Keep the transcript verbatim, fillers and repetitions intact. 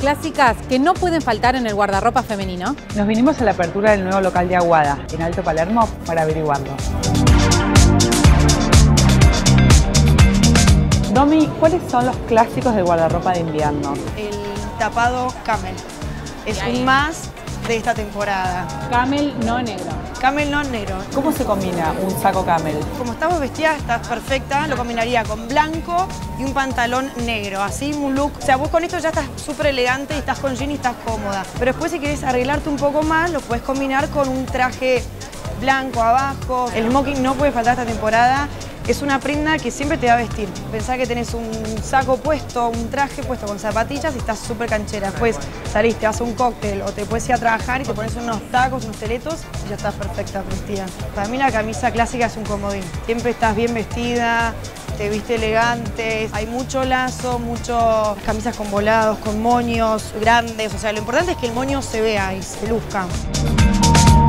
clásicas que no pueden faltar en el guardarropa femenino? Nos vinimos a la apertura del nuevo local de Aguada, en Alto Palermo, para averiguarlo. Domi, ¿cuáles son los clásicos del guardarropa de invierno? El tapado camel. Es un más de esta temporada. Camel, no negro. Camel no negro. ¿Cómo se combina un saco camel? Como estamos vestidas, estás perfecta, lo combinaría con blanco y un pantalón negro. Así un look, o sea, vos con esto ya estás súper elegante y estás con jean y estás cómoda. Pero después si querés arreglarte un poco más, lo puedes combinar con un traje blanco abajo. El smoking no puede faltar esta temporada. Es una prenda que siempre te va a vestir. Pensá que tenés un saco puesto, un traje puesto con zapatillas y estás súper canchera. Después salís, te vas a un cóctel o te puedes ir a trabajar y te pones unos tacos, unos teletos y ya estás perfecta vestida. Para mí la camisa clásica es un comodín. Siempre estás bien vestida, te viste elegante. Hay mucho lazo, muchas camisas con volados, con moños grandes. O sea, lo importante es que el moño se vea y se luzca.